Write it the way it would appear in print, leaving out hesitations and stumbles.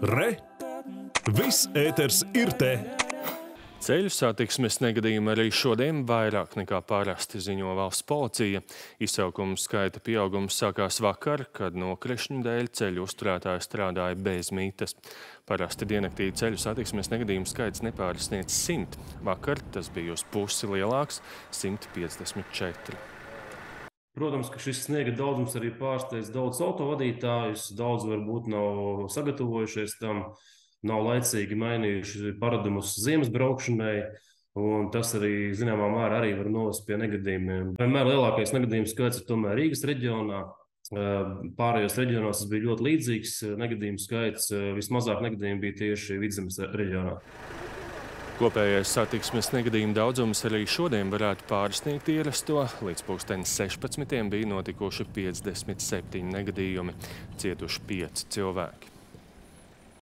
Re! Viss ēters ir te! Ceļu satiksmes negadījumi arī šodien vairāk nekā parasti, ziņo valsts policija. Izsaukumu skaita pieaugums sākās vakar, kad nokrišņu dēļ ceļu uzturētāji strādāja bez mītas. Parasti diennaktī ceļu satiksmes negadījumu skaits nepārsniedz 100. Vakar tas bija uz pusi lielāks – 154. Protams, ka šis sniega daudzums arī pārsteidz daudz autovadītājus. Daudz varbūt nav sagatavojušies tam, nav laicīgi mainījuši paradumus ziemas braukšanai, un tas arī, zināmā mērā, arī var novest pie negadījumiem. Vienmēr lielākais negadījumu skaits ir tomēr Rīgas reģionā. Pārējos reģionos tas bija ļoti līdzīgs negadījumu skaits. Vismazāk negadījumu bija tieši Vidzemes reģionā. Kopējais satiksmes negadījumu daudzums arī šodien varētu pārsniegt ierasto. Līdz 16. bija notikuši 57 negadījumi, cietuši 5 cilvēki.